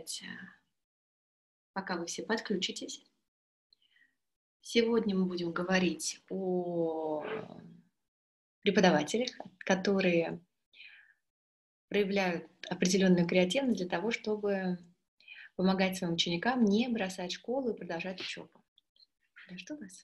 подождать, пока вы все подключитесь. Сегодня мы будем говорить о преподавателях, которые проявляют определенную креативность для того, чтобы помогать своим ученикам не бросать школу и продолжать учебу. Да что у вас?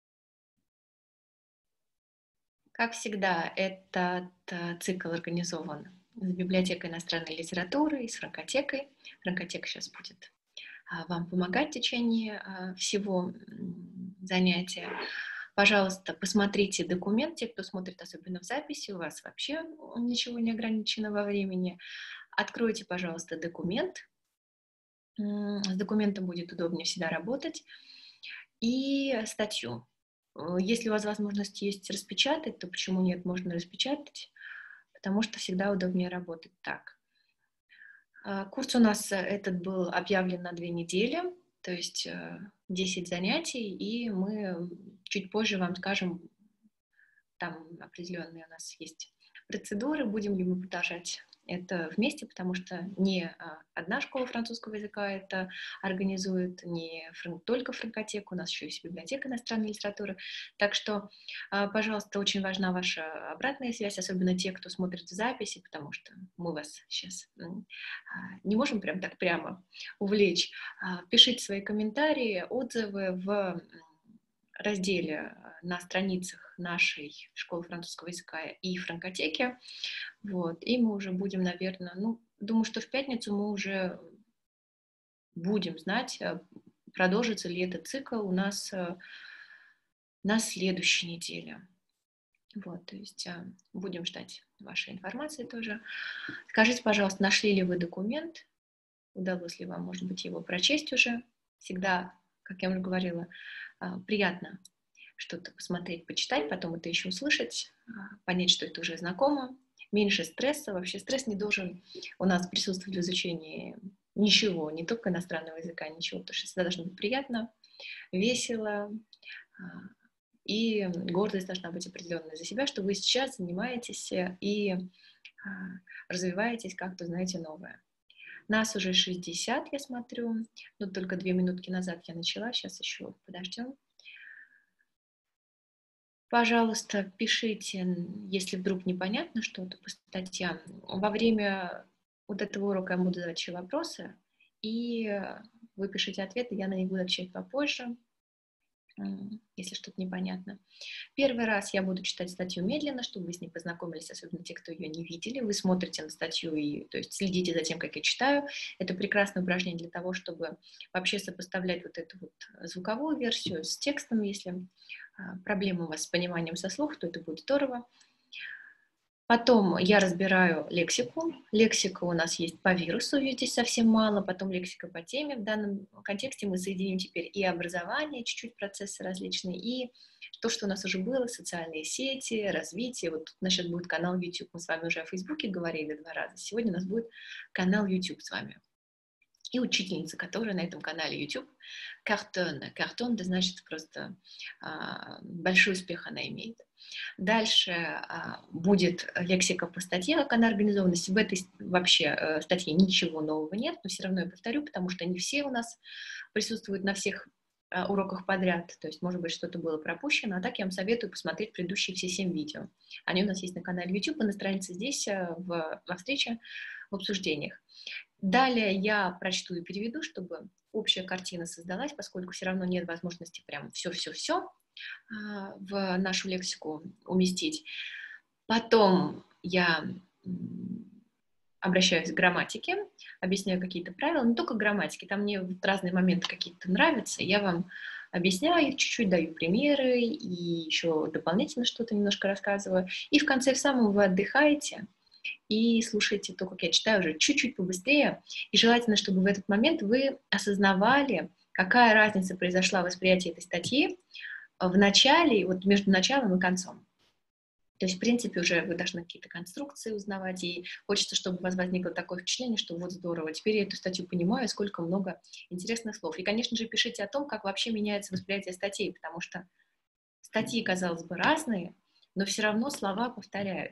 Как всегда, этот цикл организован с библиотекой иностранной литературы и с франкотекой. Франкотека сейчас будет вам помогать в течение всего занятия. Пожалуйста, посмотрите документ, те, кто смотрит особенно в записи, у вас вообще ничего не ограничено во времени. Откройте, пожалуйста, документ. С документом будет удобнее всегда работать. И статью. Если у вас возможность есть распечатать, то почему нет, можно распечатать, потому что всегда удобнее работать так. Курс у нас этот был объявлен на 2 недели, то есть 10 занятий, и мы чуть позже вам скажем, там определенные у нас есть процедуры, будем ли мы продолжать это вместе, потому что не одна школа французского языка это организует, не только франкотека, у нас еще есть библиотека иностранной литературы. Так что, пожалуйста, очень важна ваша обратная связь, особенно те, кто смотрит в записи, потому что мы вас сейчас не можем прям так прямо увлечь. Пишите свои комментарии, отзывы в разделе на страницах нашей школы французского языка и франкотеки. Вот. И мы уже будем, наверное, думаю, что в пятницу мы уже будем знать, продолжится ли этот цикл у нас на следующей неделе. Вот, то есть будем ждать вашей информации тоже. Скажите, пожалуйста, нашли ли вы документ? Удалось ли вам, может быть, его прочесть уже? Всегда, как я уже говорила, приятно что-то посмотреть, почитать, потом это еще услышать, понять, что это уже знакомо. Меньше стресса. Вообще стресс не должен у нас присутствовать в изучении ничего, не только иностранного языка, ничего, потому что всегда должно быть приятно, весело, и гордость должна быть определенная за себя, что вы сейчас занимаетесь и развиваетесь как-то, знаете, новое. Нас уже 60, я смотрю, но только 2 минутки назад я начала, сейчас еще подождем. Пожалуйста, пишите, если вдруг непонятно что-то по статьям. Во время вот этого урока я буду задавать еще вопросы, и вы пишите ответы, я на них буду отвечать попозже, если что-то непонятно. Первый раз я буду читать статью медленно, чтобы вы с ней познакомились, особенно те, кто ее не видели. Вы смотрите на статью и, то есть, следите за тем, как я читаю. Это прекрасное упражнение для того, чтобы вообще сопоставлять вот эту вот звуковую версию с текстом. Если проблемы у вас с пониманием со слуха, то это будет здорово. Потом я разбираю лексику. Лексика у нас есть по вирусу, ее здесь совсем мало. Потом лексика по теме. В данном контексте мы соединим теперь и образование, чуть-чуть процессы различные, и то, что у нас уже было, социальные сети, развитие. Вот тут, значит, будет канал YouTube. Мы с вами уже о Фейсбуке говорили 2 раза. Сегодня у нас будет канал YouTube с вами. И учительница, которая на этом канале YouTube. Картон. Картон, да, значит, просто большой успех она имеет. Дальше будет лексика по статье, как она организована. В этой вообще статье ничего нового нет, но все равно я повторю, потому что не все у нас присутствуют на всех уроках подряд, то есть, может быть, что-то было пропущено, а так я вам советую посмотреть предыдущие все 7 видео. Они у нас есть на канале YouTube и на странице здесь, во встрече, в обсуждениях. Далее я прочту и переведу, чтобы общая картина создалась, поскольку все равно нет возможности прям все-все-все в нашу лексику уместить. Потом я обращаюсь к грамматике, объясняю какие-то правила, не только грамматики, там мне в разные моменты какие-то нравятся, я вам объясняю, чуть-чуть даю примеры и еще дополнительно что-то немножко рассказываю. И в конце в самом вы отдыхаете и слушаете то, как я читаю, уже чуть-чуть побыстрее. И желательно, чтобы в этот момент вы осознавали, какая разница произошла в восприятии этой статьи в начале, вот между началом и концом. То есть, в принципе, уже вы должны какие-то конструкции узнавать, и хочется, чтобы у вас возникло такое впечатление, что вот здорово, теперь я эту статью понимаю, сколько много интересных слов. И, конечно же, пишите о том, как вообще меняется восприятие статей, потому что статьи, казалось бы, разные, но все равно слова повторяются.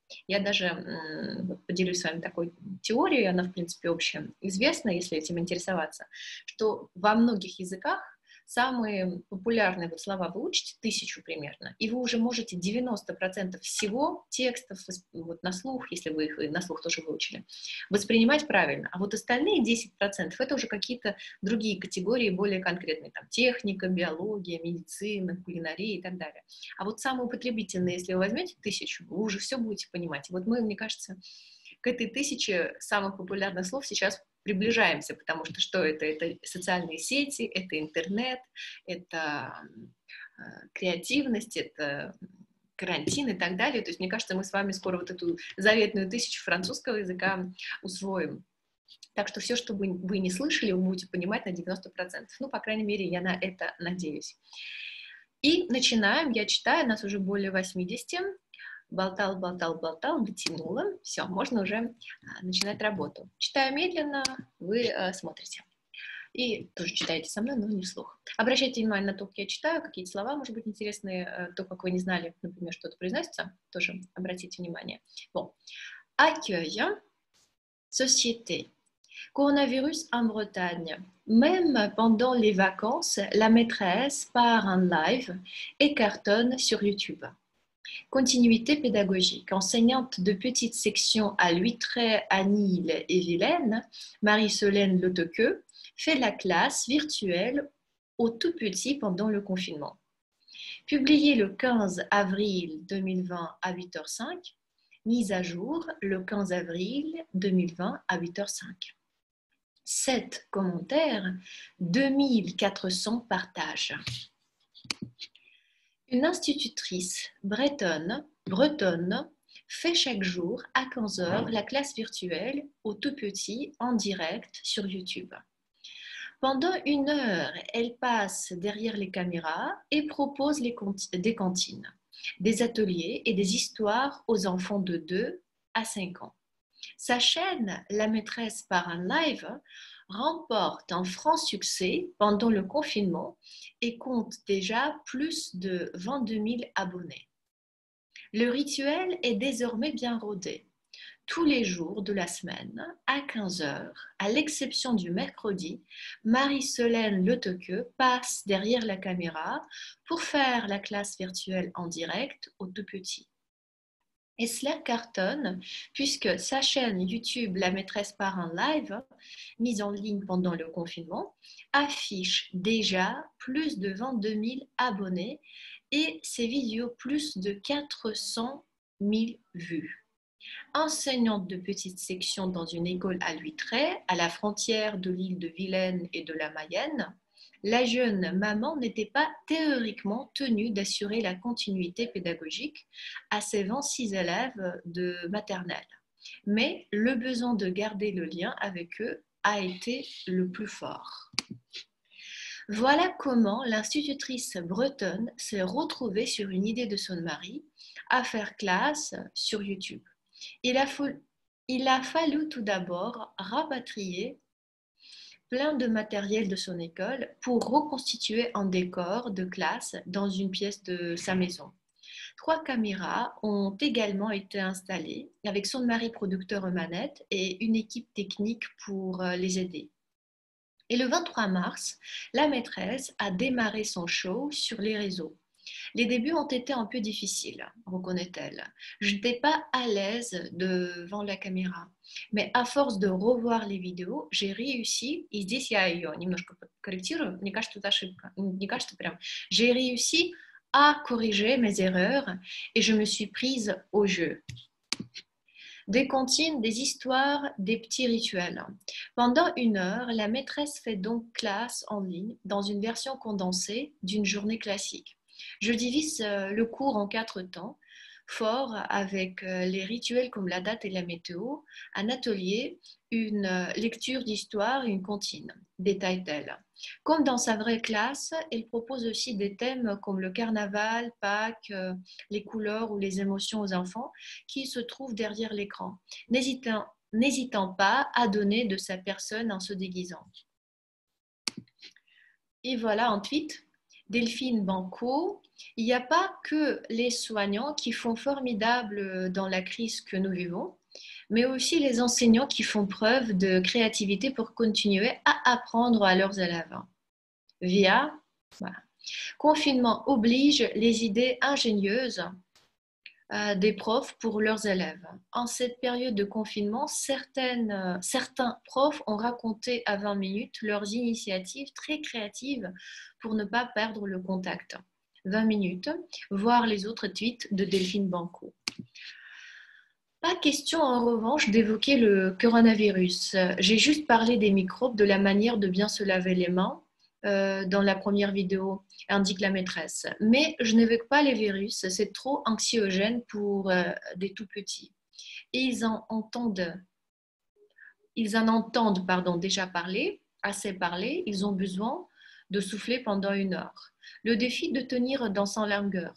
Я даже поделюсь с вами такой теорией, она, в принципе, общеизвестна, если этим интересоваться, что во многих языках самые популярные вот слова вы учите 1000 примерно, и вы уже можете 90% всего текстов вот на слух, если вы их и на слух тоже выучили, воспринимать правильно. А вот остальные 10% это уже какие-то другие категории, более конкретные, там техника, биология, медицина, кулинария и так далее. А вот самые употребительные, если вы возьмете 1000, вы уже все будете понимать. И вот мы, мне кажется, к этой 1000 самых популярных слов сейчас приближаемся, потому что что это? Это социальные сети, это интернет, это креативность, это карантин и так далее. То есть мне кажется, мы с вами скоро вот эту заветную 1000 французского языка усвоим. Так что все, что вы не слышали, вы будете понимать на 90%. Ну, по крайней мере, я на это надеюсь. И начинаем. Я читаю, нас уже более 80. Болтал, дотянула. Все, можно уже начинать работу. Читаю медленно, вы смотрите. И тоже читаете со мной, но не вслух. Обращайте внимание на то, как я читаю, какие-то слова, может быть, интересные, то, как вы не знали, например, что-то произносится, тоже обратите внимание. Bon. Accueil, société. Coronavirus en Bretagne. Même pendant les vacances, la maîtresse part en live et cartonne sur YouTube. Continuité pédagogique. Enseignante de petites sections à Luitray, Anille et Vilaine, Marie-Solène Letequeux fait la classe virtuelle aux tout petits pendant le confinement. Publié le 15 avril 2020 à 8h05, mise à jour le 15 avril 2020 à 8h05. 7 commentaires, 2400 partages. Une institutrice bretonne fait chaque jour à 15h la classe virtuelle aux tout petits en direct sur YouTube. Pendant 1 heure, elle passe derrière les caméras et propose des cantines, des ateliers et des histoires aux enfants de 2 à 5 ans. Sa chaîne, La maîtresse par un live, remporte un franc succès pendant le confinement et compte déjà plus de 22 000 abonnés. Le rituel est désormais bien rodé. Tous les jours de la semaine, à 15h, à l'exception du mercredi, Marie-Solène Letequeux passe derrière la caméra pour faire la classe virtuelle en direct aux tout petits. Et cela cartonne puisque sa chaîne YouTube La maîtresse par un live, mise en ligne pendant le confinement, affiche déjà plus de 22 000 abonnés et ses vidéos plus de 400 000 vues. Enseignante de petite section dans une école à Luitray, à la frontière de l'île de Vilaine et de la Mayenne, la jeune maman n'était pas théoriquement tenue d'assurer la continuité pédagogique à ses 26 élèves de maternelle. Mais le besoin de garder le lien avec eux a été le plus fort. Voilà comment l'institutrice bretonne s'est retrouvée sur une idée de son mari à faire classe sur YouTube. Il a fallu tout d'abord rapatrier plein de matériel de son école pour reconstituer un décor de classe dans une pièce de sa maison. 3 caméras ont également été installées avec son mari producteur aux manettes et une équipe technique pour les aider. Et le 23 mars, la maîtresse a démarré son show sur les réseaux. Les débuts ont été un peu difficiles, reconnaît-elle. Je n'étais pas à l'aise devant la caméра. Mais à force de revoir les vidéos, j'ai réussi, и здесь я ее немножко корректирую, мне кажется, это ошибка, не кажется прям, j'ai réussi à corriger mes erreurs et je me suis prise au jeu. Des comptines, des histoires, des petits rituels. Pendant 1 heure, la maîtresse fait donc classe en ligne dans une version condensée d'une journée classique. Je divise le cours en 4 temps forts avec les rituels comme la date et la météo, un atelier, une lecture d'histoire et une comptine, détaille-t-elle. Comme dans sa vraie classe, elle propose aussi des thèmes comme le carnaval, Pâques, les couleurs ou les émotions aux enfants qui se trouvent derrière l'écran, n'hésitant pas à donner de sa personne en se déguisant. Et voilà un tweet Delphine Banco, il n'y a pas que les soignants qui font formidable dans la crise que nous vivons, mais aussi les enseignants qui font preuve de créativité pour continuer à apprendre à leurs élèves. Via, voilà. Confinement oblige les idées ingénieuses des profs pour leurs élèves. En cette période de confinement, certains profs ont raconté à 20 minutes leurs initiatives très créatives pour ne pas perdre le contact. 20 minutes, voir les autres tweets de Delphine Banco. Pas question en revanche d'évoquer le coronavirus. J'ai juste parlé des microbes, de la manière de bien se laver les mains dans la première vidéo, indique la maîtresse. Mais je n'évoque pas les virus, c'est trop anxiogène pour des tout petits. Et ils en entendent déjà parler, assez parler, ils ont besoin de souffler pendant 1 heure. Le défi de tenir dans son longueur.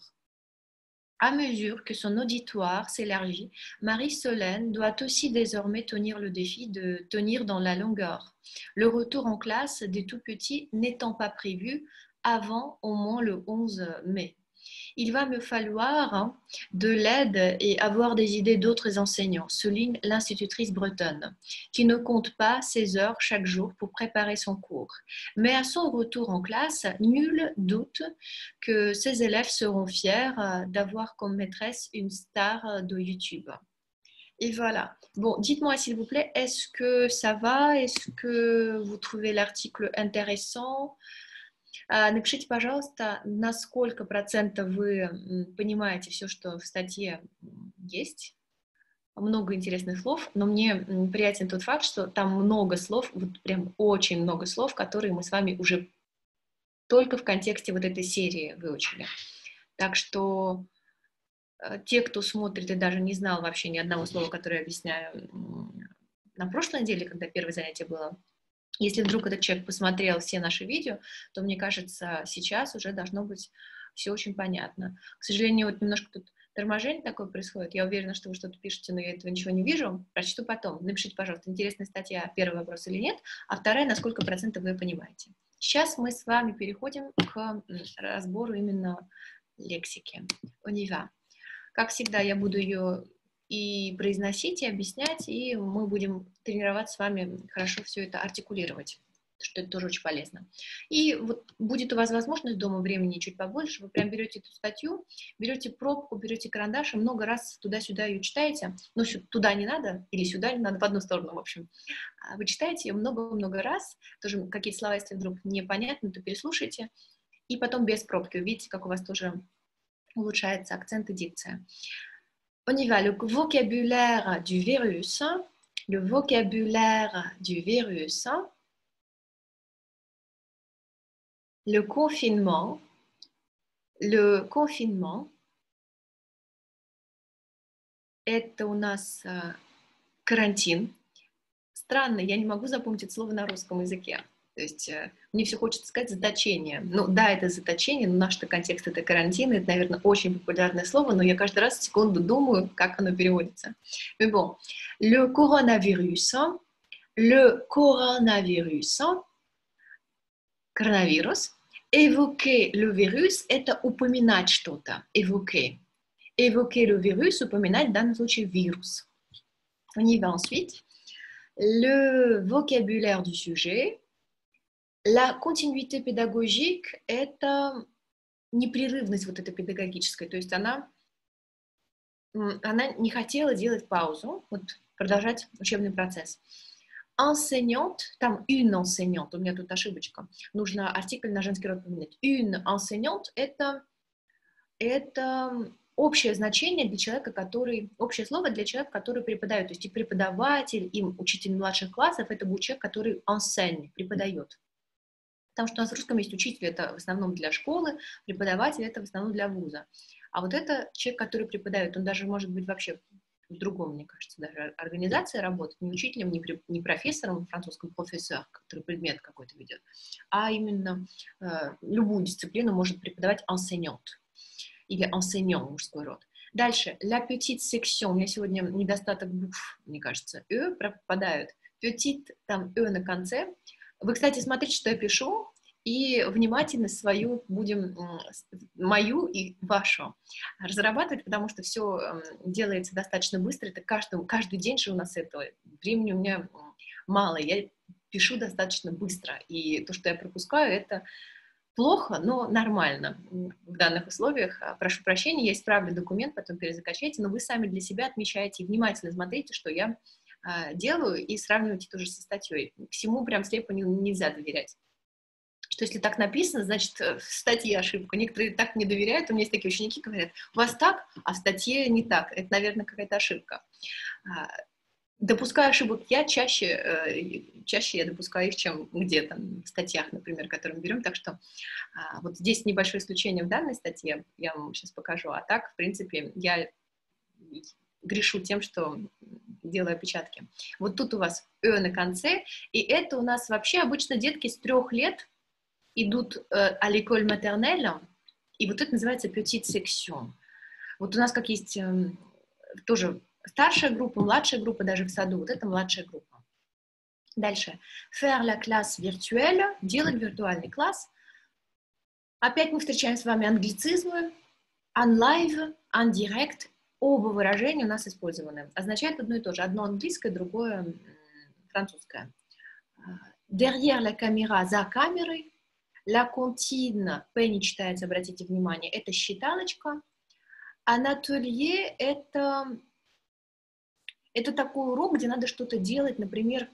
À mesure que son auditoire s'élargit, Marie-Solène doit aussi désormais tenir le défi de tenir dans la longueur. Le retour en classe des tout-petits n'étant pas prévu avant au moins le 11 mai. Il va me falloir de l'aide et avoir des idées d'autres enseignants, souligne l'institutrice bretonne, qui ne compte pas ses heures chaque jour pour préparer son cours. Mais à son retour en classe, nul doute que ses élèves seront fiers d'avoir comme maîtresse une star de YouTube. Et voilà. Bon, dites-moi s'il vous plaît, est-ce que ça va? Est-ce que vous trouvez l'article intéressant? Напишите, пожалуйста, на сколько процентов вы понимаете все, что в статье есть. Много интересных слов, но мне приятен тот факт, что там много слов, вот прям очень много слов, которые мы с вами уже только в контексте вот этой серии выучили. Так что те, кто смотрит и даже не знал вообще ни одного слова, которое я объясняю на прошлой неделе, когда первое занятие было, если вдруг этот человек посмотрел все наши видео, то, мне кажется, сейчас уже должно быть все очень понятно. К сожалению, вот немножко тут торможение такое происходит. Я уверена, что вы что-то пишете, но я этого ничего не вижу. Прочту потом. Напишите, пожалуйста, интересная статья, первый вопрос или нет, а вторая, на сколько процентов вы понимаете. Сейчас мы с вами переходим к разбору именно лексики. On y va. Как всегда, я буду ее и произносить, и объяснять, и мы будем тренироваться с вами хорошо все это артикулировать, что это тоже очень полезно. И вот будет у вас возможность дома времени чуть побольше, вы прям берете эту статью, берете пробку, берете карандаш и много раз туда-сюда ее читаете, но туда не надо, или сюда не надо, в одну сторону, в общем. Вы читаете ее много-много раз, тоже какие-то слова, если вдруг непонятны, то переслушайте, и потом без пробки увидите, как у вас тоже улучшается акцент и дикция. On y va, le vocabulaire du virus. Le vocabulaire du virus. Le confinement. Le confinement. Это у нас карантин. Странно, я не могу запомнить это слово на русском языке. То есть мне все хочется сказать заточение. Ну да, это заточение, но наш контекст это карантин, это, наверное, очень популярное слово, но я каждый раз секунду думаю, как оно переводится. Mais bon, le coronavirus, коронавирус, évoquer le virus, это упоминать что-то, évoquer. Évoquer le virus, упоминать в данном случае вирус. On y va ensuite. Le vocabulaire du sujet. La continuité pédagogique – это непрерывность вот эта педагогическая, то есть она не хотела делать паузу, вот, продолжать учебный процесс. Enseignante, там une enseignante, у меня тут ошибочка, нужно артикль на женский род поменять. Une enseignante – это общее значение для человека, общее слово для человека, который преподает, то есть и преподаватель, и учитель младших классов – это будет человек, который enseigne, преподает. Потому что у нас в русском есть учитель, это в основном для школы, преподаватель, это в основном для вуза. А вот это человек, который преподает, он даже может быть вообще в другом, мне кажется, даже организации работать, не учителем, не профессором в французском профессор, который предмет какой-то ведет, а именно любую дисциплину может преподавать enseignant или enseignant, мужской род. Дальше, la petite section, у меня сегодня недостаток букв, мне кажется, пропадают. Petite, там на конце. Вы, кстати, смотрите, что я пишу, и внимательность свою будем, мою и вашу, разрабатывать, потому что все делается достаточно быстро. Это каждый день же у нас этого. Времени у меня мало. Я пишу достаточно быстро. И то, что я пропускаю, это плохо, но нормально в данных условиях. Прошу прощения, я исправлю документ, потом перезакачайте, но вы сами для себя отмечаете и внимательно смотрите, что я делаю, и сравнивайте тоже со статьей. Всему прям слепо нельзя доверять. Что если так написано, значит, в статье ошибка. Некоторые так не доверяют, у меня есть такие ученики, говорят, у вас так, а в статье не так. Это, наверное, какая-то ошибка. Допускаю ошибок я чаще я допускаю их, чем где-то в статьях, например, которые мы берем. Так что вот здесь небольшое исключение в данной статье, я вам сейчас покажу. А так, в принципе, я грешу тем, что делаю опечатки. Вот тут у вас на конце, и это у нас вообще обычно детки с 3 лет идут à l'école maternelle, и вот это называется petite section. Вот у нас как есть тоже старшая группа, младшая группа даже в саду, вот это младшая группа. Дальше. Faire la classe virtuelle, делать виртуальный класс. Опять мы встречаем с вами англицизмы. En live, en direct, оба выражения у нас использованы. Означает одно и то же. Одно английское, другое французское. Derrière la caméra, за камерой. La comptine, P не читается, обратите внимание, это считалочка. А l'atelier это такой урок, где надо что-то делать, например,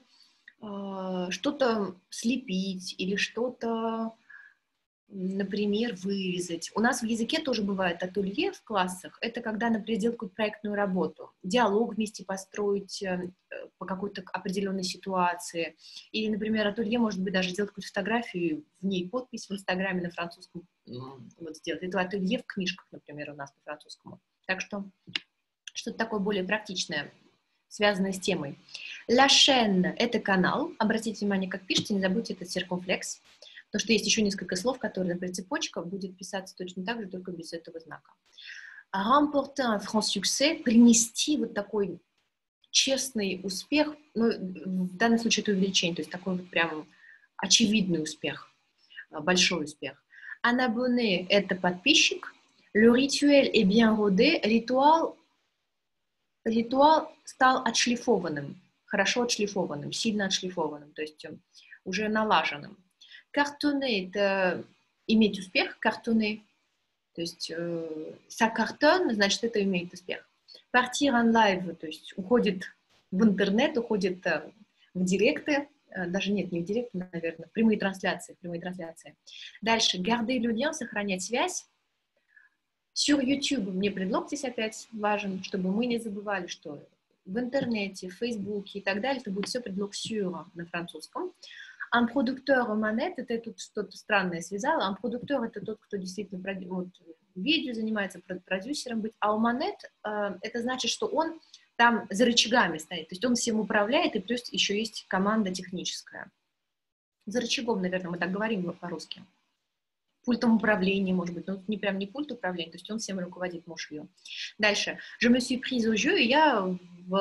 что-то слепить или что-то, например, вырезать. У нас в языке тоже бывает ателье в классах. Это когда, например, делать какую-то проектную работу, диалог вместе построить по какой-то определенной ситуации. Или, например, ателье может быть даже сделать какую-то фотографию, в ней подпись в Инстаграме на французском вот сделать. Это ателье в книжках, например, у нас по французскому. Так что что-то такое более практичное, связанное с темой. La chaîne — это канал. Обратите внимание, как пишите, не забудьте этот циркумфлекс. Потому что есть еще несколько слов, которые, например, цепочка будет писаться точно так же, только без этого знака. Remporter un franc succès — принести вот такой честный успех, ну, в данном случае это увеличение, то есть такой вот прям очевидный успех, большой успех. Un abonné — это подписчик. Le rituel est bien rodé. Ритуал стал отшлифованным, хорошо отшлифованным, сильно отшлифованным, то есть уже налаженным. Картоне — это иметь успех, картоне, то есть ça cartonne, значит, это имеет успех. Partir en live, то есть уходит в интернет, уходит в директы, даже нет, не в директы, наверное, в прямые трансляции. Дальше, garder le lien, сохранять связь. Sur YouTube мне предлог здесь опять важен, чтобы мы не забывали, что в интернете, в Фейсбуке и так далее, это будет все предлог sur на французском. Un producteur aux manettes — это я тут что-то странное связала. Un producteur — это тот, кто действительно вот, видео занимается, продюсером быть. А у манет это значит, что он там за рычагами стоит. То есть он всем управляет, и плюс еще есть команда техническая. За рычагом, наверное, мы так говорим по-русски. Пультом управления, может быть, но не прям не пульт управления, то есть он всем руководит, муж ее. Дальше. Je me suis prise au jeu, и я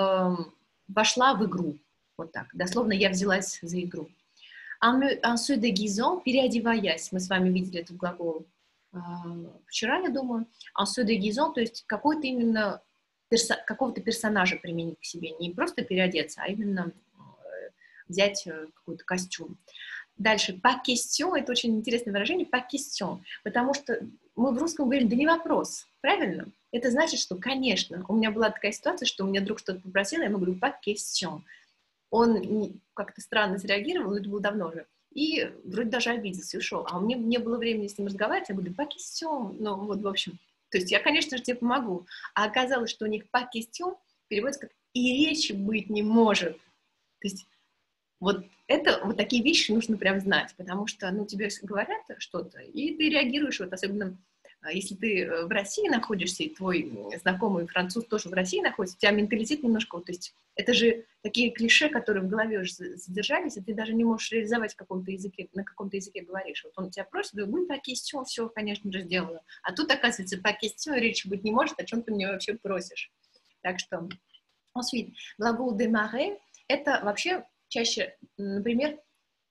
вошла в игру. Вот так. Дословно я взялась за игру. En se déguisant, переодеваясь. Мы с вами видели этот глагол вчера, я думаю. En se déguisant, то есть какой-то именно какого-то персонажа применить к себе. Не просто переодеться, а именно взять какой-то костюм. Дальше, pas question, это очень интересное выражение, pas question, потому что мы в русском говорим, да не вопрос, правильно? Это значит, что, конечно, у меня была такая ситуация, что у меня друг что-то попросил, я ему говорю, pas question. Он как-то странно среагировал, это было давно уже, и вроде даже обиделся и ушел. А у меня не было времени с ним разговаривать, я говорю, pas question, ну вот, в общем, то есть я, конечно же, тебе помогу. А оказалось, что у них pas question переводится как «и речи быть не может». То есть вот такие вещи нужно прям знать, потому что, ну, тебе говорят что-то, и ты реагируешь, вот особенно если ты в России находишься, и твой знакомый француз тоже в России находится, у тебя менталитет немножко, вот, то есть это же такие клише, которые в голове уже задержались, и ты даже не можешь реализовать в каком-то языке, на каком-то языке говоришь. Вот он тебя просит, говорит, pas question, все, конечно же, сделаю. А тут, оказывается, pas question, речи быть не может, о чем ты мне вообще просишь. Так что, ensuite, глагол démarrer — это вообще чаще, например,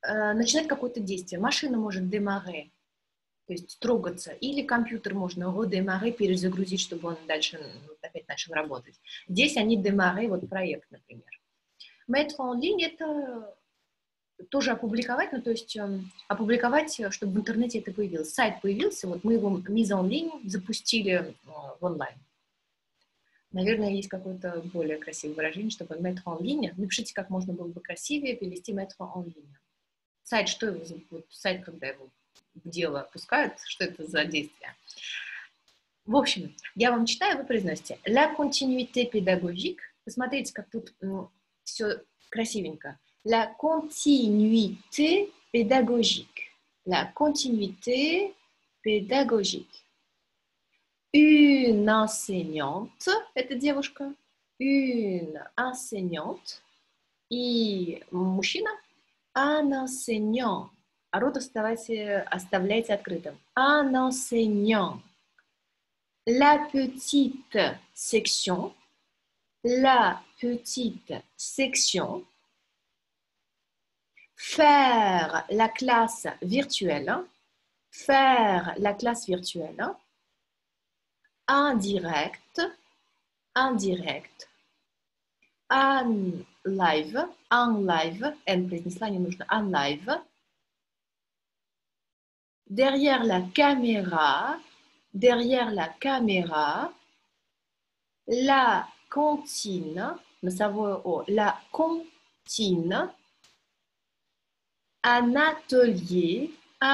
начинать какое-то действие. Машина может демаре, то есть трогаться, или компьютер можно redémarrer, перезагрузить, чтобы он дальше опять начал работать. Здесь они démarrer, вот проект, например. Mettre en ligne — это тоже опубликовать, ну, то есть опубликовать, чтобы в интернете это появилось. Сайт появился, вот мы его mise en ligne запустили в онлайн. Наверное, есть какое-то более красивое выражение, чтобы mettre en ligne. Напишите, как можно было бы красивее перевести mettre en ligne. Сайт, что его зовут? Сайт, когда его в дело пускают, что это за действие? В общем, я вам читаю, вы произносите. La continuité pédagogique. Посмотрите, как тут все красивенько. La continuité pédagogique. La continuité pédagogique. Une enseignante, это девушка, une enseignante, и мужчина, un enseignant. А рот оставляйте открытым. Un enseignant. La petite section. La petite section. Faire la classe virtuelle. Faire la classe virtuelle. Indirect. Indirect. Un live. Un live. N произнесла, не нужно. Un live. Derrière la caméra, la cantine, носовое О, la cantine, un atelier,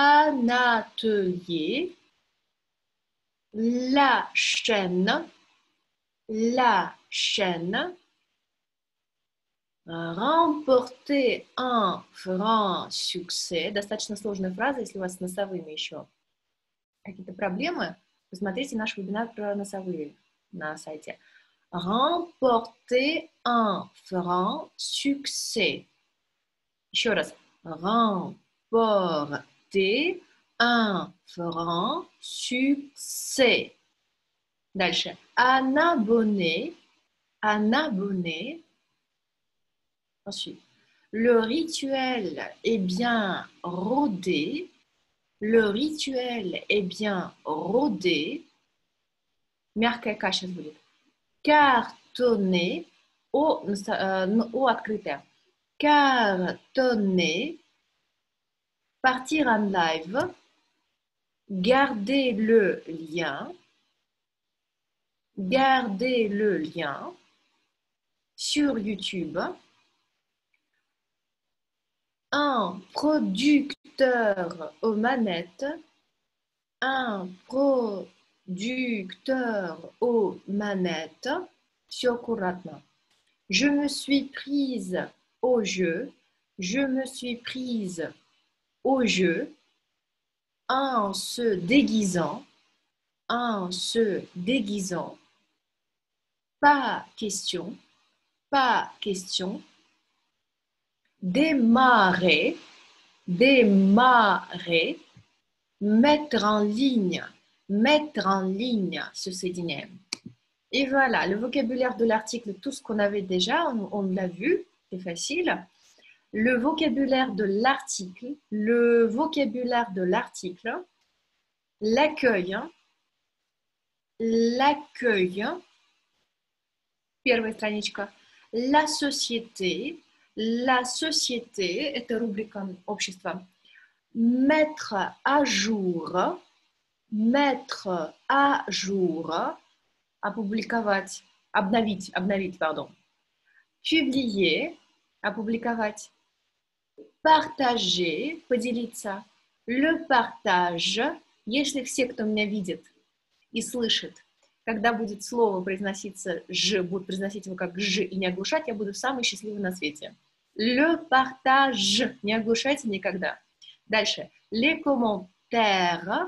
la chaîne, remporter un franc succès. Достаточно сложная фраза, если у вас с носовыми еще какие-то проблемы. Посмотрите наш вебинар про носовые на сайте. Remporter un franc succès. Еще раз. Remporter un franc succès. Dальше. Un abonné. Ensuite, le rituel est bien rodé. Мягкая К сейчас будет. Cartonné. О открытое. Cartonné. Partir en live. Garder le lien. Sur YouTube. Un producteur aux manettes. Все аккуратно. Je me suis prise au jeu. En se déguisant. Pas question. Démarrer. Mettre en ligne, se соединяем. Et voilà, le vocabulaire de l'article, tout ce qu'on avait déjà, on l'a vu, c'est facile. Le vocabulaire de l'article, l'accueil, первая страничка, la société, это рубрика общества. Mettre à jour, опубликовать, обновить, pardon. Publier, опубликовать. Partager, поделиться. Le partage, если все, кто меня видит и слышит, когда будет слово произноситься «ж», будут произносить его как «ж» и не оглушать, я буду самый счастливый на свете. Le partage, не оглушайте никогда. Дальше. Les commentaires.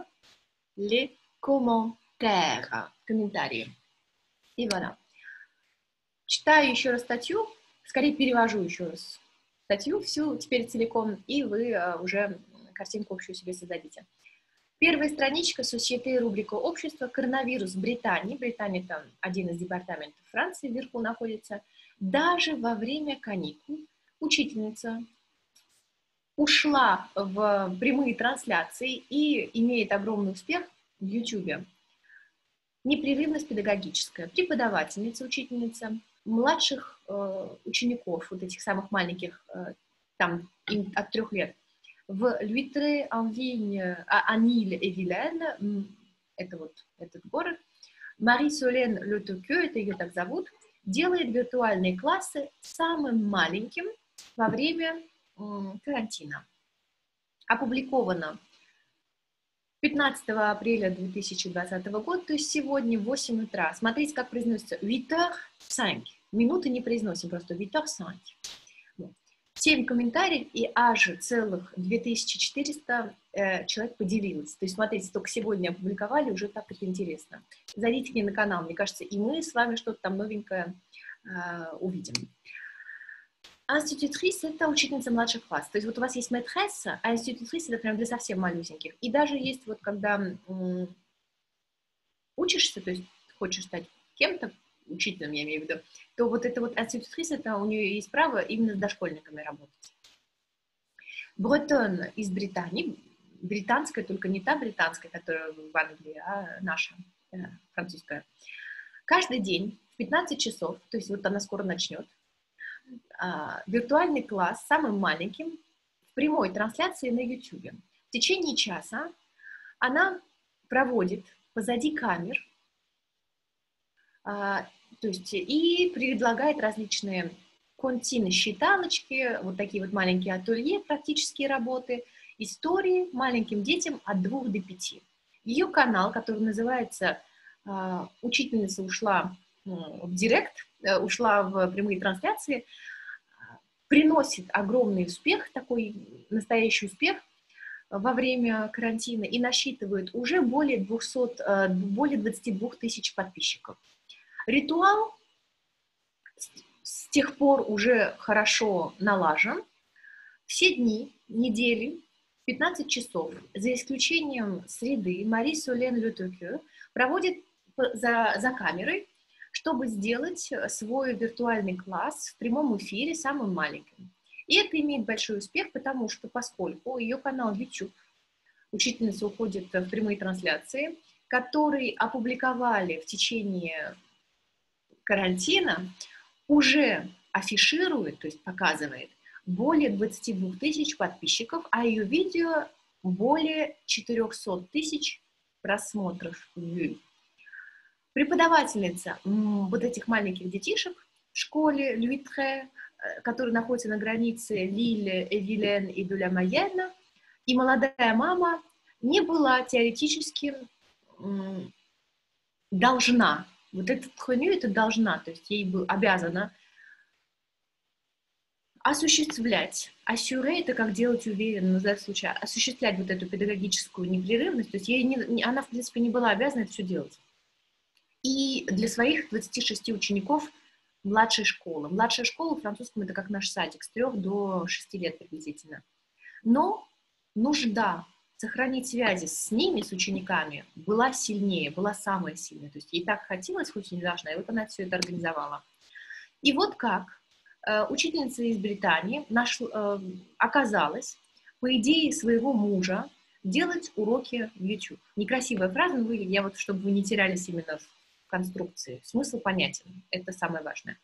Комментарии. И voilà. Читаю еще раз статью, скорее перевожу еще раз статью всю теперь целиком, и вы уже картинку общую себе создадите. Первая страничка Société, рубрика общества, коронавирус в Британии. Британия там один из департаментов Франции вверху находится. Даже во время каникул учительница ушла в прямые трансляции и имеет огромный успех в YouTube. Непрерывность педагогическая. Преподавательница, учительница младших учеников, вот этих самых маленьких, там им от 3 лет, в Львитре, Анвинь, Аниль-et-Вилен, это вот этот город, Мари-Солен Ле-Токю, это ее так зовут, делает виртуальные классы самым маленьким во время карантина. Опубликовано 15 апреля 2020 года, то есть сегодня в 8 утра. Смотрите, как произносится 8h05. Минуты не произносим, просто 8h05. 7 комментариев и аж целых 2400 человек поделилось. То есть, смотрите, только сегодня опубликовали, уже так это интересно. Зайдите к ней на канал, мне кажется, и мы с вами что-то там новенькое увидим. Институтрис — это учительница младших классов. То есть вот у вас есть мэтресса, а институтрис — это прям для совсем малюсеньких. И даже есть вот когда учишься, то есть хочешь стать кем-то, учителем, я имею в виду, то вот это вот институтрис, это у нее есть право именно с дошкольниками работать. Бретон из Британии, британская, только не та британская, которая в Англии, а наша, французская. Каждый день в 15 часов, то есть вот она скоро начнет, виртуальный класс самым маленьким в прямой трансляции на YouTube. В течение часа она проводит позади камер, то есть и предлагает различные контины, считалочки, вот такие вот маленькие ателье, практические работы, истории маленьким детям от 2 до 5. Ее канал, который называется «Учительница ушла в директ», ушла в прямые трансляции, приносит огромный успех, такой настоящий успех во время карантина и насчитывает уже более 22 тысяч подписчиков. Ритуал с тех пор уже хорошо налажен. Все дни, недели, 15 часов, за исключением среды, Мари-Солен Ле-Токю проводит за камерой, чтобы сделать свой виртуальный класс в прямом эфире самым маленьким. И это имеет большой успех, потому что, поскольку ее канал YouTube, учительница уходит в прямые трансляции, которые опубликовали в течение карантина, уже афиширует, то есть показывает, более 22 тысяч подписчиков, а ее видео более 400 тысяч просмотров. Преподавательница вот этих маленьких детишек в школе Львитре, которая находится на границе Лиль, Эвилен и Дуля-Майена, и молодая мама не была теоретически должна, вот этот хоню это должна, то есть ей обязана осуществлять, асюре это как делать уверенно, называется в случае, осуществлять вот эту педагогическую непрерывность, то есть она, в принципе, не была обязана это все делать. И для своих 26 учеников младшей школы. Младшая школа в французском это как наш садик, с 3 до 6 лет приблизительно. Но нужда сохранить связи с ними, с учениками, была сильнее, была самая сильная. То есть ей так хотелось, хоть и не должна, и вот она все это организовала. И вот как учительница из Британии оказалась, по идее своего мужа, делать уроки в YouTube. Некрасивая фраза, но я вот, чтобы вы не терялись именно в конструкции. Смысл понятен, это самое важное.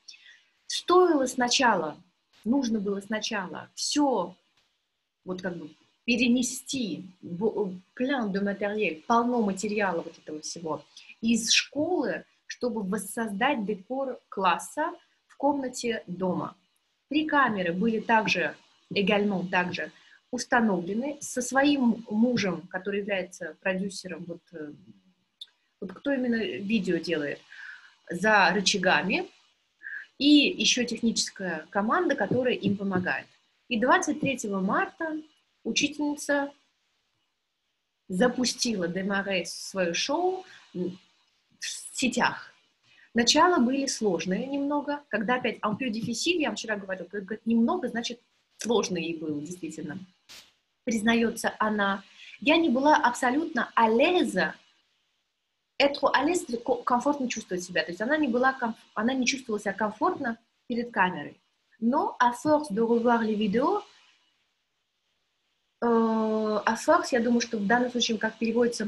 Нужно было сначала все вот как бы перенести plein de matériel, полно материала вот этого всего из школы, чтобы воссоздать декор класса в комнате дома. 3 камеры были также установлены со своим мужем, который является продюсером, вот кто именно видео делает, за рычагами, и еще техническая команда, которая им помогает. И 23 марта учительница запустила демаре свое шоу в сетях. Начало были сложные немного, когда опять un peu difficile, я вам вчера говорила, говорит, немного, значит, сложно ей было, действительно. Признается она. Я не была абсолютно à l'aise, être à l'aise, комфортно чувствовать себя. То есть она не чувствовала себя комфортно перед камерой. Но à force de revoir les vidéos, à force, я думаю, что в данном случае, как переводится,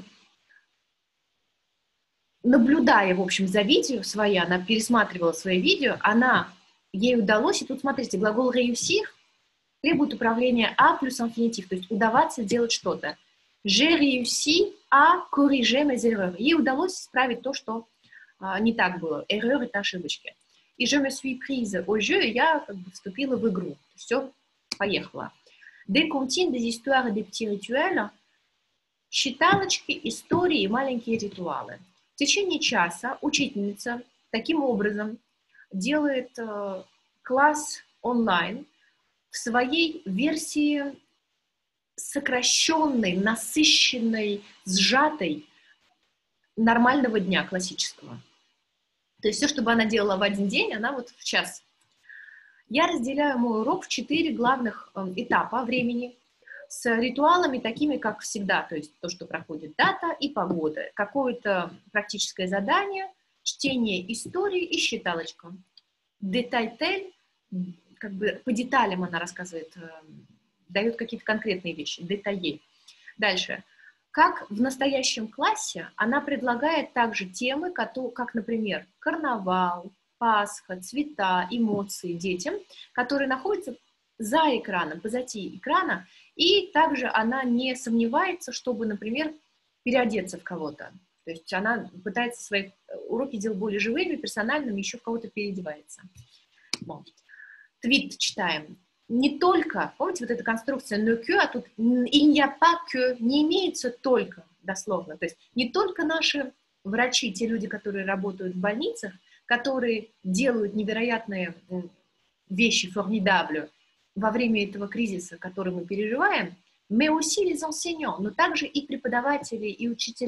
наблюдая, в общем, за видео свои, она пересматривала свои видео, ей удалось, и тут, смотрите, глагол réussir требует управления а плюс инфинитив, то есть удаваться делать что-то. J'ai réussi à corriger mes erreurs. Ей удалось исправить то, что не так было. Erreur — это ошибочки. И je me suis prise au jeu, и я как бы вступила в игру. Все, поехала. Des comptines, des histoires, des petits rituels. Считалочки, истории, маленькие ритуалы. В течение часа учительница таким образом делает класс онлайн в своей версии сокращенной, насыщенной, сжатой нормального дня классического. То есть все, что бы она делала в один день, она вот в час. Я разделяю мой урок в 4 главных этапа времени с ритуалами такими, как всегда, то есть то, что проходит дата и погода, какое-то практическое задание, чтение истории и считалочка. Деталь-тель, как бы по деталям она рассказывает, дает какие-то конкретные вещи, детали. Дальше. Как в настоящем классе, она предлагает также темы, как, например, карнавал, Пасха, цвета, эмоции детям, которые находятся за экраном, позади экрана, и также она не сомневается, чтобы, например, переодеться в кого-то. То есть она пытается свои уроки делать более живыми, персональными, еще в кого-то переодевается. Bon. Твит читаем. Не только, помните, вот эта конструкция ne que, а тут il n'y a pas que, не имеется только, дословно. То есть не только наши врачи, те люди, которые работают в больницах, которые делают невероятные вещи, formidable, во время этого кризиса, который мы переживаем, mais aussi les enseignants, но также и преподаватели, и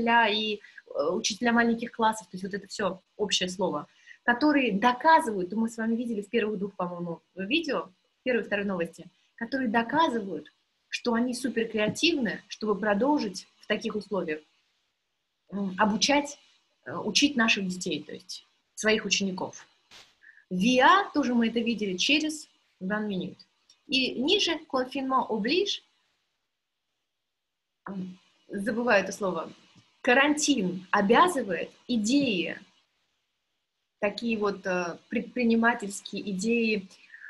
учителя маленьких классов, то есть вот это все общее слово, которые доказывают, мы с вами видели в первых 2, по-моему, видео, первой и второй новости, которые доказывают, что они суперкреативны, чтобы продолжить в таких условиях учить наших детей, то есть своих учеников. ВИА, тоже мы это видели через 1 минут. И ниже confinement oblige, забываю это слово, карантин обязывает идеи, такие вот предпринимательские идеи,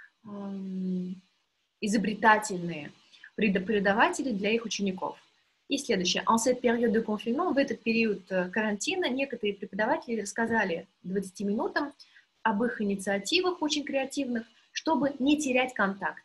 изобретательные преподаватели для их учеников. И следующее. En cette période de confinement, в этот период карантина, некоторые преподаватели рассказали 20 минутам об их инициативах очень креативных, чтобы не терять контакт.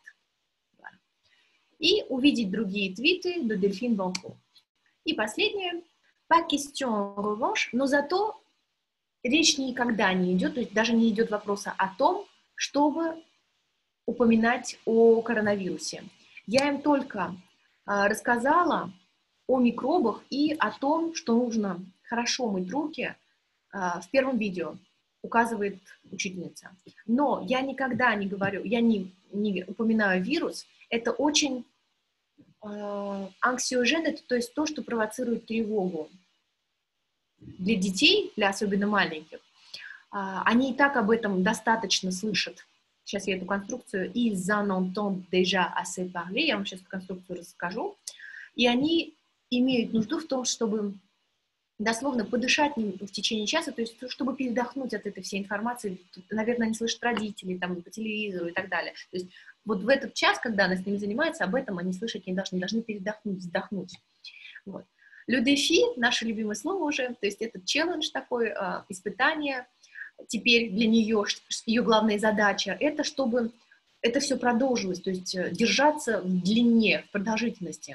И увидеть другие твиты de Delphine Banco. И последнее. Pas question en revanche, но зато речь никогда не идет, то есть даже не идет вопроса о том, чтобы упоминать о коронавирусе. Я им только рассказала о микробах и о том, что нужно хорошо мыть руки в первом видео, указывает учительница. Но я никогда не говорю, я не упоминаю вирус, это очень анксиоген, то есть то, что провоцирует тревогу. Для детей, для особенно маленьких, они и так об этом достаточно слышат. Сейчас я эту конструкцию «ils en entendent déjà assez parler», я вам сейчас эту конструкцию расскажу, и они имеют нужду в том, чтобы дословно подышать в течение часа, то есть чтобы передохнуть от этой всей информации. Наверное, они слышат родителей там, по телевизору и так далее. То есть вот в этот час, когда она с ними занимается, об этом они слышать не должны передохнуть, вздохнуть. Вот. Le défi, наше любимое слово уже, то есть это челлендж такой, испытание. Теперь для нее, ее главная задача, это чтобы это все продолжилось, то есть держаться в длине, в продолжительности.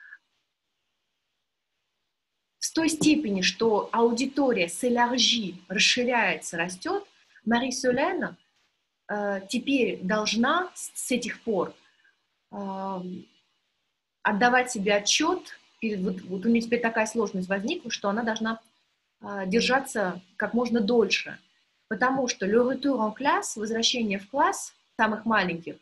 В той степени, что аудитория s'élargit, расширяется, растет, Мари Солен теперь должна с этих пор отдавать себе отчет, вот у нее теперь такая сложность возникла, что она должна держаться как можно дольше, потому что le retour en classe, возвращение в класс самых маленьких,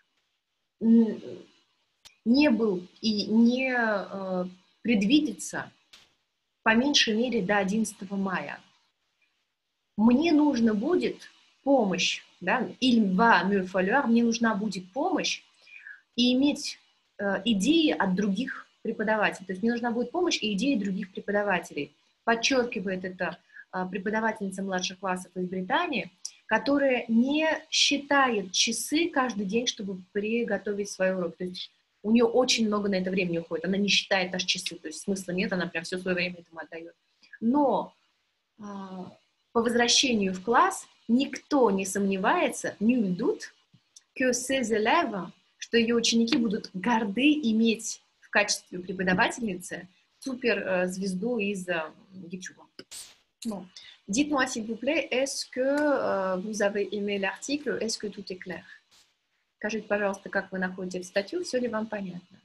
не был и не предвидится по меньшей мере до 11 мая. Мне нужна будет помощь, да, il va me falloir, мне нужна будет помощь и иметь идеи от других преподаватель. То есть мне нужна будет помощь и идеи других преподавателей. Подчеркивает это преподавательница младших классов из Британии, которая не считает часы каждый день, чтобы приготовить свой урок. То есть у нее очень много на это времени уходит. Она не считает аж часы, то есть смысла нет, она прям все свое время этому отдает. Но по возвращению в класс никто не сомневается, nul doute, que ces élèves, что ее ученики будут горды иметь в качестве преподавательницы суперзвезду из YouTube. Bon. Dites-moi s'il vous plaît, est-ce que vous avez aimé l'article, est-ce que tout est clair? Скажите, пожалуйста, как вы находите эту статью, все ли вам понятно?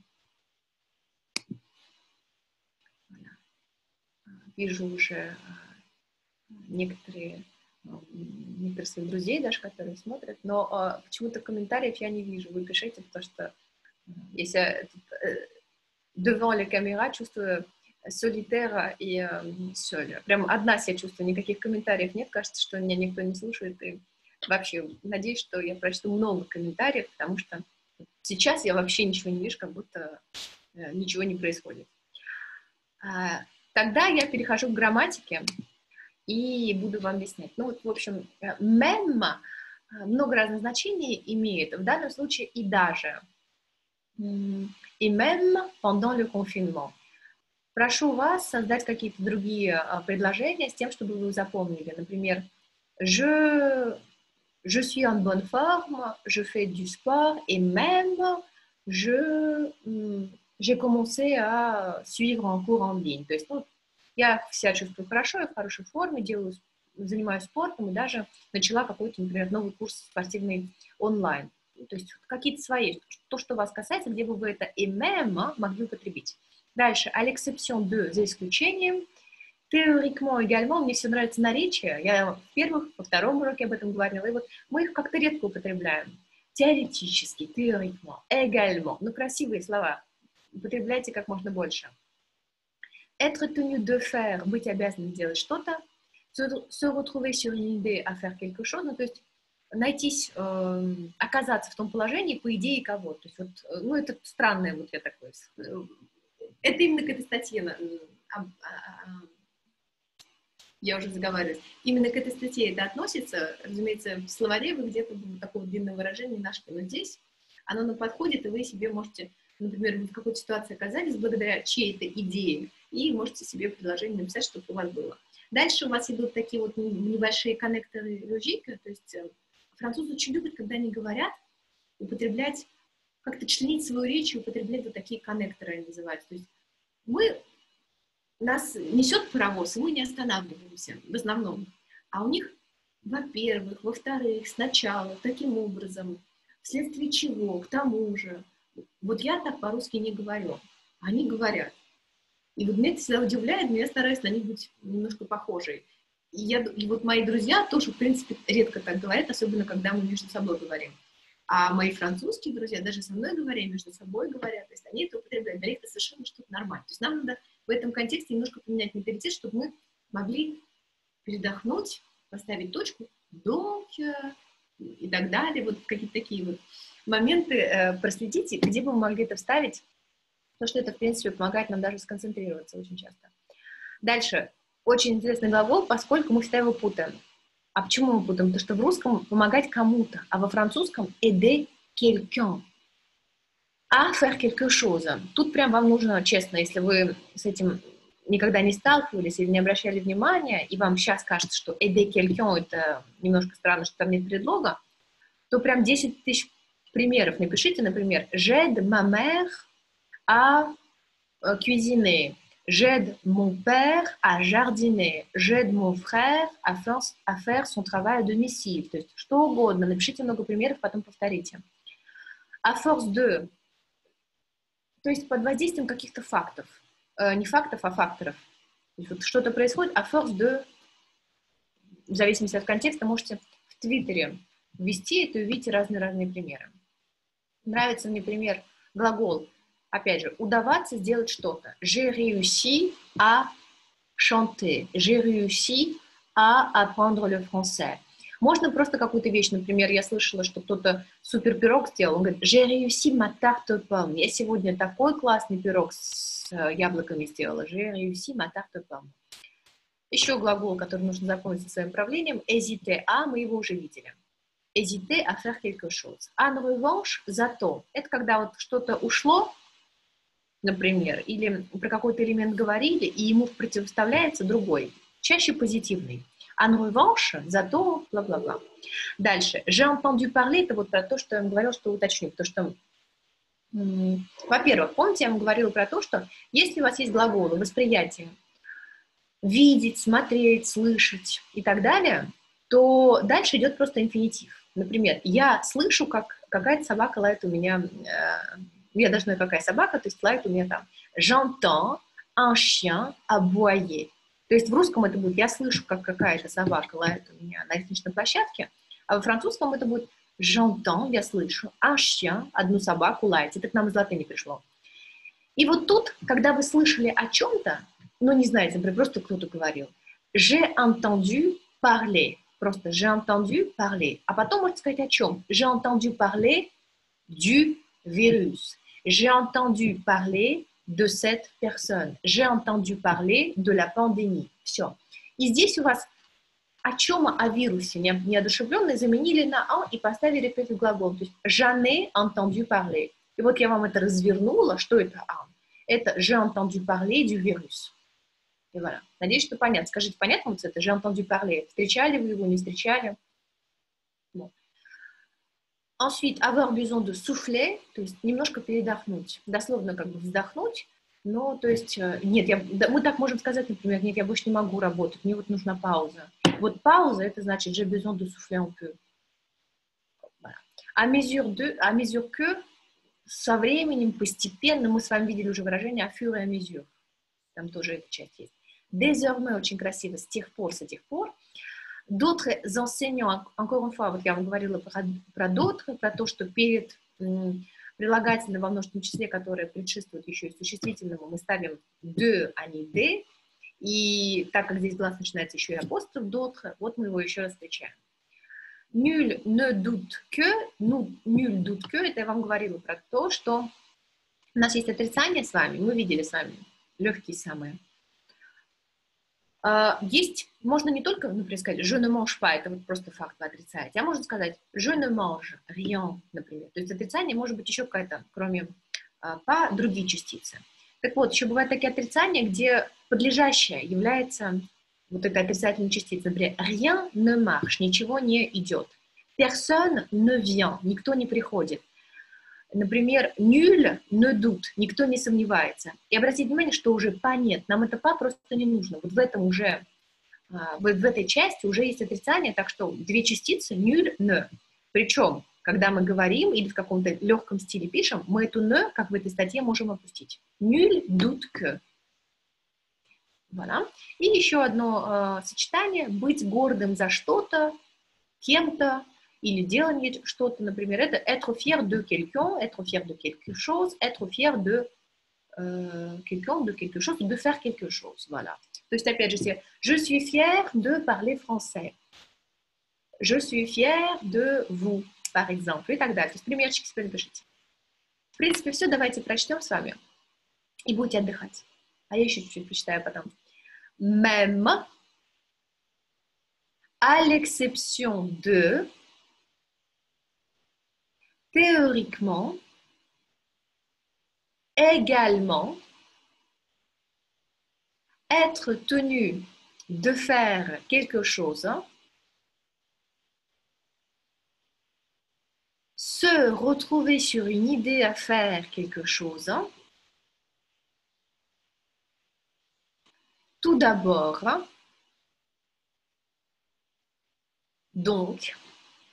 Вижу уже некоторые своих друзей даже, которые смотрят, но почему-то комментариев я не вижу. Вы пишите, потому что если я devant les caméras чувствую solitaire и seul. Прям одна себя чувствую, никаких комментариев нет, кажется, что меня никто не слушает, и вообще надеюсь, что я прочту много комментариев, потому что сейчас я вообще ничего не вижу, как будто ничего не происходит. Тогда я перехожу к грамматике и буду вам объяснять. Ну вот, в общем, même много разных значений имеет, в данном случае и даже. И même pendant le confinement. Прошу вас создать какие-то другие предложения с тем, чтобы вы запомнили. Например, je suis en bonne forme, je fais du sport et même j'ai commencé à suivre un cours en ligne. То есть, ну, я себя чувствую хорошо, я в хорошей форме, занимаюсь спортом и даже начала какой-то, например, новый курс спортивный онлайн. То есть какие-то свои, то, что вас касается, где бы вы это et même могли употребить. Дальше, à l'exception de, за исключением, théoriquement également, мне все нравится наречие, я во втором уроке об этом говорила, и вот мы их как-то редко употребляем. Теоретически, théoriquement, également, ну, красивые слова, употребляйте как можно больше. Être tenu de faire, быть обязанным делать что-то, se retrouver sur une idée à faire quelque chose, ну, то есть найтись, оказаться в том положении, по идее, кого. То есть вот, ну, это странное, вот я такое. Это именно к этой статье, я уже заговариваюсь, именно к этой статье это относится, разумеется, в словаре вы где-то такого длинного выражения нашли, но здесь оно нам подходит, и вы себе можете, например, вы в какой-то ситуации оказались благодаря чьей-то идее, и можете себе предложение написать, чтобы у вас было. Дальше у вас идут такие вот небольшие коннекторы логики, то есть французы очень любят, когда они говорят, употреблять, как-то членить свою речь и употреблять вот такие коннекторы, они называются. То есть нас несет паровоз, и мы не останавливаемся в основном. А у них, во-первых, во-вторых, сначала, таким образом, вследствие чего, к тому же. Вот я так по-русски не говорю, они говорят. И вот меня это всегда удивляет, но я стараюсь на них быть немножко похожей. И вот мои друзья тоже, в принципе, редко так говорят, особенно когда мы между собой говорим. А мои французские друзья, даже со мной говоря, между собой говорят, то есть они это употребляют, для них это совершенно что-то нормально. То есть нам надо в этом контексте немножко поменять менталитет, чтобы мы могли передохнуть, поставить точку, donc, и так далее, вот какие-то такие вот моменты проследите, где бы мы могли это вставить, потому что это, в принципе, помогает нам даже сконцентрироваться очень часто. Дальше. Очень интересный глагол, поскольку мы всегда его путаем. А почему мы путаем? Потому что в русском помогать кому-то, а во французском aider quelqu'un, à faire quelque chose. Тут прям вам нужно, честно, если вы с этим никогда не сталкивались или не обращали внимания, и вам сейчас кажется, что aider quelqu'un это немножко странно, что там нет предлога, то прям 10 тысяч примеров напишите, например, j'aide ma mère à cuisiner. J'aide mon père à jardiner. J'aide mon frère à faire son travail à domicile. То есть что угодно. Напишите много примеров, потом повторите. À force de. То есть под воздействием каких-то фактов. Не фактов, а факторов. То есть вот что-то происходит, à force de. В зависимости от контекста можете в Твиттере ввести это и увидите разные примеры. Нравится мне пример глагол. Опять же, удаваться сделать что-то. J'ai réussi à chanter. J'ai réussi à apprendre le français. Можно просто какую-то вещь, например, я слышала, что кто-то супер пирог сделал, он говорит, j'ai réussi ma tarte aux pommes. Я сегодня такой классный пирог с яблоками сделала, j'ai réussi ma tarte aux pommes. Еще глагол, который нужно запомнить со своим правлением, hésiter à, мы его уже видели. Hésiter à faire quelque chose. En revanche, зато, это когда вот что-то ушло, например, или про какой-то элемент говорили, и ему противоставляется другой, чаще позитивный. En revanche, зато, бла-бла-бла. Дальше. J'ai entendu parler, это вот про то, что я вам говорила, что уточню. Потому что, во-первых, помните, я вам говорила про то, что если у вас есть глаголы восприятие, видеть, смотреть, слышать и так далее, то дальше идет просто инфинитив. Например, я слышу, как какая-то собака лает у меня, я даже знаю, какая собака, то есть лает у меня там. J'entends un chien aboyer. То есть в русском это будет «я слышу, как какая-то собака лает у меня на лестничной площадке», а во французском это будет «j'entends», я слышу, un chien, одну собаку лает. Это к нам из латыни пришло. И вот тут, когда вы слышали о чем-то, ну, не знаете, например, просто кто-то говорил, j'ai entendu parler, просто j'ai entendu parler, а потом можете сказать о чем? J'ai entendu parler du virus, j'ai entendu parler de cette personne, j'ai entendu parler de la pandémie. Все. И здесь у вас о чем о вирусе неодушевленное заменили на «en» и поставили опять глагол. То есть «j'en ai entendu parler». И вот я вам это развернула, что это «en». Это «j'ai entendu parler du virus». И voilà. Надеюсь, что понятно. Скажите, понятно вот это «j'ai entendu parler»? Встречали вы его, не встречали? Bon. Ensuite, avoir besoin de souffler, то есть немножко передохнуть. Дословно как бы вздохнуть, но, то есть, нет, мы так можем сказать, например, нет, я больше не могу работать, мне вот нужна пауза. Вот пауза, это значит j'ai besoin de souffler un peu. Voilà. À mesure que, со временем, постепенно, мы с вами видели уже выражение à fur et à mesure. Там тоже эта часть есть. Désormais, очень красиво, с тех пор, с этих пор. D'autres enseignants, encore une fois, вот я вам говорила про d'autres, про то, что перед прилагательным во множественном числе, которое предшествует еще и существительному, мы ставим de, а не de, и так как здесь глаз начинается еще и апостроф d'autres, вот мы его еще раз встречаем. Nul ne doute que, nul doute que, это я вам говорила про то, что у нас есть отрицание с вами, мы видели с вами легкие самые. Есть, можно не только, например, сказать je ne mange pas, это вот просто факт вы отрицаете, а можно сказать je ne mange rien, например. То есть отрицание может быть еще какая-то, кроме pas, другие частицы. Так вот, еще бывают такие отрицания, где подлежащее является вот этой отрицательной частицей. Например, rien ne marche, ничего не идет. Personne ne vient, никто не приходит. Например, nul ne doute, никто не сомневается. И обратите внимание, что уже па нет, нам это па просто не нужно. Вот в этом уже, в этой части уже есть отрицание, так что две частицы nul, ne. Причем, когда мы говорим или в каком-то легком стиле пишем, мы эту ne, как в этой статье, можем опустить. Nul doute que. Voilà. И еще одно сочетание. Быть гордым за что-то, кем-то, или делать что-то, например, это être fier de quelqu'un, être fier de quelque chose, être fier de quelqu'un, de quelque chose, de faire quelque chose, voilà. То есть, опять же, je suis fier de parler français, je suis fier de vous, par exemple, и так далее. То есть, примерчики себе напишите. В принципе, все, давайте прочтем с вами и будете отдыхать. А я еще чуть-чуть почитаю потом. Même, à l'exception de, théoriquement, également, être tenu de faire quelque chose, se retrouver sur une idée à faire quelque chose, tout d'abord, donc,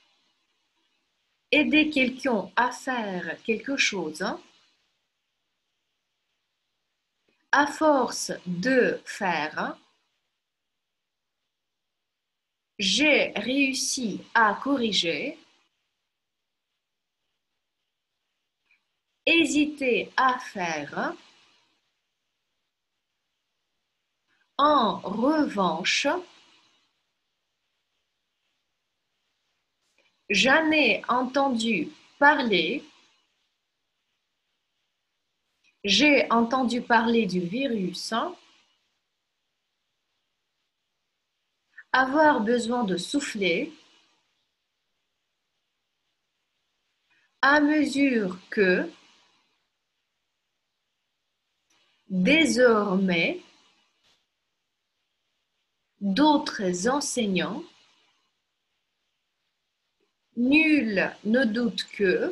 aider quelqu'un à faire quelque chose, à force de faire, j'ai réussi à corriger, hésiter à faire, en revanche, J'en ai entendu parler. J'ai entendu parler du virus. Avoir besoin de souffler à mesure que désormais d'autres enseignants, nul ne doute que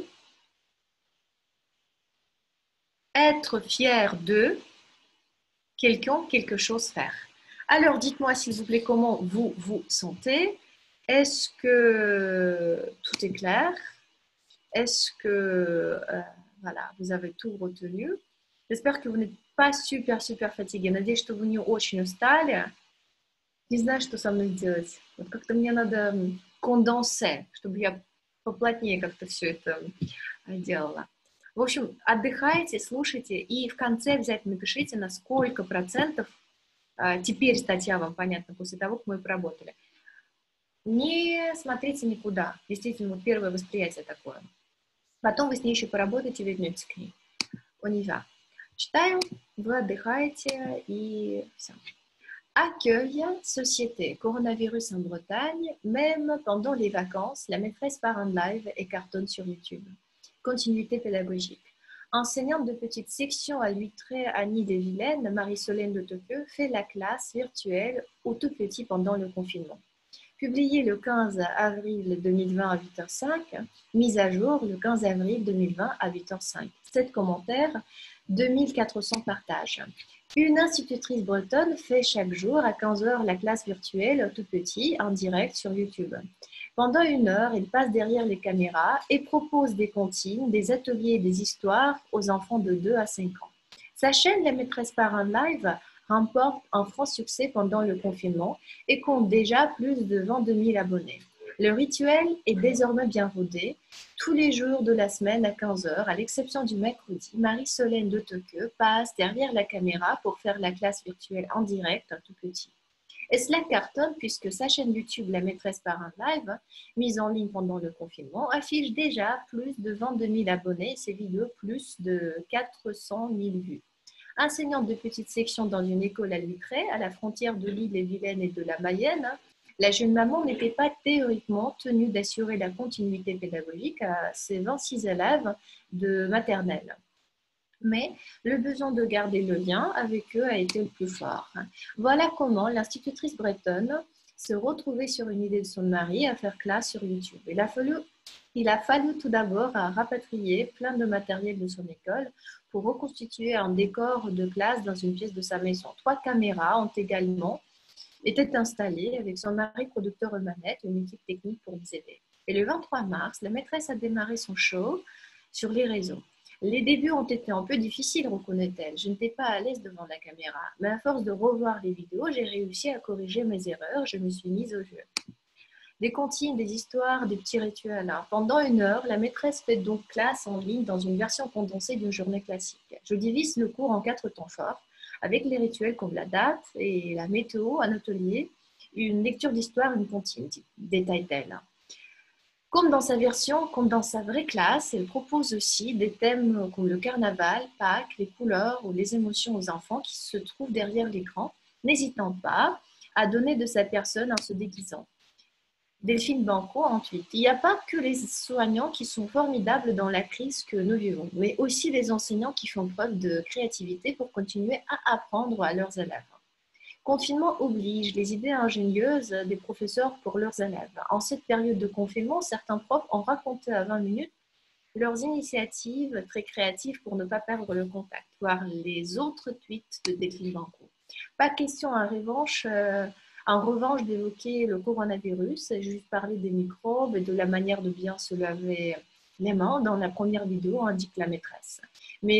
être fier de quelqu'un, quelque chose faire. Alors, dites-moi s'il vous plaît comment vous vous sentez. Est-ce que tout est clair? Est-ce que voilà, vous avez tout retenu? J'espère que vous n'êtes pas super fatigué. Надеюсь, что вы не очень устали. Не знаю, что со мной делать. Вот как-то мне надо конденсе, чтобы я поплотнее как-то все это делала. В общем, отдыхайте, слушайте и в конце обязательно напишите, на сколько процентов теперь статья вам понятна после того, как мы поработали. Не смотрите никуда. Действительно, вот первое восприятие такое. Потом вы с ней еще поработаете, вернетесь к ней. On y va. Читаю, вы отдыхаете и все. Accueil, société, coronavirus en Bretagne, même pendant les vacances, la maîtresse part en live et cartonne sur YouTube. Continuité pédagogique. Enseignante de petite section à Luttré, Annie Desvilaines, Marie-Solène de Tokyo fait la classe virtuelle aux tout petits pendant le confinement. Publié le 15 avril 2020 à 8h05, mise à jour le 15 avril 2020 à 8h05. 7 commentaires, 2400 partages. Une institutrice bretonne fait chaque jour à 15h la classe virtuelle tout petit en direct sur YouTube. Pendant 1 heure, elle passe derrière les caméras et propose des comptines, des ateliers et des histoires aux enfants de 2 à 5 ans. Sa chaîne La Maîtresse Parent Live remporte un franc succès pendant le confinement et compte déjà plus de 22 000 abonnés. Le rituel est désormais bien rodé. Tous les jours de la semaine à 15h, à l'exception du mercredi, Marie-Solène de Tokyo passe derrière la caméra pour faire la classe virtuelle en direct à tout petit. Et cela cartonne puisque sa chaîne YouTube La Maîtresse Parent Live, mise en ligne pendant le confinement, affiche déjà plus de 22 000 abonnés et ses vidéos plus de 400 000 vues. Enseignante de petite section dans une école à Luttré, à la frontière de l'Ille-et-Vilaine et de la Mayenne, la jeune maman n'était pas théoriquement tenue d'assurer la continuité pédagogique à ses 26 élèves de maternelle. Mais le besoin de garder le lien avec eux a été le plus fort. Voilà comment l'institutrice bretonne se retrouvait sur une idée de son mari à faire classe sur YouTube. Il a fallu tout d'abord rapatrier plein de matériel de son école pour reconstituer un décor de classe dans une pièce de sa maison. 3 caméras étaient installées avec son mari producteur aux manettes et une équipe technique pour les aider. Et le 23 mars, la maîtresse a démarré son show sur les réseaux. Les débuts ont été un peu difficiles, reconnaît-elle. Je n'étais pas à l'aise devant la caméra, mais à force de revoir les vidéos, j'ai réussi à corriger mes erreurs. Je me suis mise au jeu. Des comptines, des histoires, des petits rituels. Pendant 1 heure, la maîtresse fait donc classe en ligne dans une version condensée d'une journée classique. Je divise le cours en 4 temps forts, avec les rituels comme la date et la météo, un atelier, une lecture d'histoire, une comptine, détaille-t-elle. Comme dans sa version, comme dans sa vraie classe, elle propose aussi des thèmes comme le carnaval, Pâques, les couleurs ou les émotions aux enfants qui se trouvent derrière l'écran, n'hésitant pas à donner de sa personne en se déguisant. Delphine Banco, en tweet. Il n'y a pas que les soignants qui sont formidables dans la crise que nous vivons, mais aussi les enseignants qui font preuve de créativité pour continuer à apprendre à leurs élèves. Confinement oblige, les idées ingénieuses des professeurs pour leurs élèves. En cette période de confinement, certains profs ont raconté à 20 minutes leurs initiatives très créatives pour ne pas perdre le contact. Voir les autres tweets de Delphine Banco. Pas question en revanche d'évoquer le coronavirus, j'ai juste parlé des microbes et de la manière de bien se laver les mains dans la première vidéo, indique la maîtresse. Mais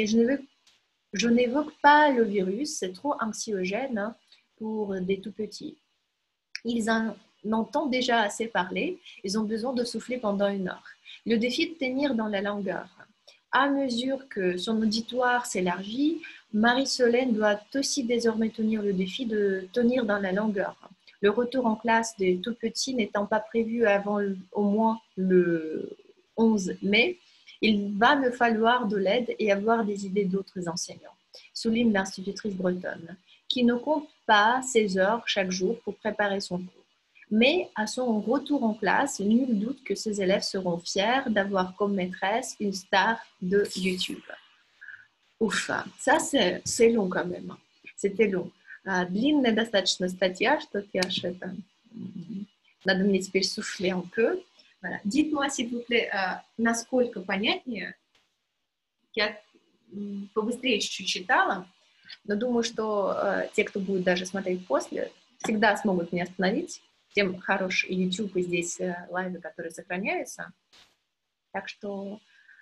je n'évoque pas le virus, c'est trop anxiogène pour des tout petits. Ils en entendent déjà assez parler, ils ont besoin de souffler pendant 1 heure. Le défi de tenir dans la longueur. À mesure que son auditoire s'élargit, Marie-Solène doit aussi désormais tenir le défi de tenir dans la longueur. Le retour en classe des tout petits n'étant pas prévu avant au moins le 11 mai, il va me falloir de l'aide et avoir des idées d'autres enseignants, souligne l'institutrice bretonne, qui ne compte pas ses heures chaque jour pour préparer son cours. Mais à son retour en classe, nul doute que ses élèves seront fiers d'avoir comme maîtresse une star de YouTube. Уф, ça c'est long quand même. C'était long. Длинная достаточно статья, что-то я аж это... Надо мне теперь суфле un peu. Voilà. Dites-moi, s'il vous plaît, насколько понятнее. Я побыстрее чуть-чуть читала, но думаю, что те, кто будет даже смотреть после, всегда смогут меня остановить. Тем хорош и YouTube, и здесь лайвы, которые сохраняются. Так что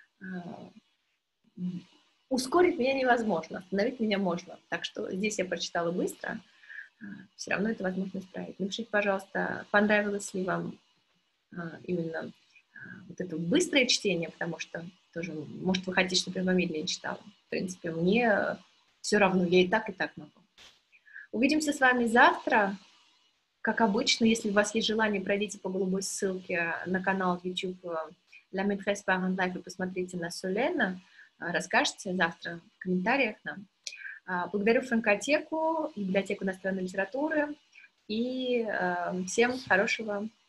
ускорить меня невозможно, остановить меня можно. Так что здесь я прочитала быстро, все равно это возможно исправить. Напишите, пожалуйста, понравилось ли вам именно вот это быстрое чтение, потому что тоже, может, вы хотите, чтобы я помедленнее читала. В принципе, мне все равно, я и так могу. Увидимся с вами завтра. Как обычно, если у вас есть желание, пройдите по голубой ссылке на канал YouTube La Maîtresse Parent Life и посмотрите на Солена. Расскажите завтра в комментариях нам. Благодарю Франкотеку, библиотеку иностранной литературы и всем хорошего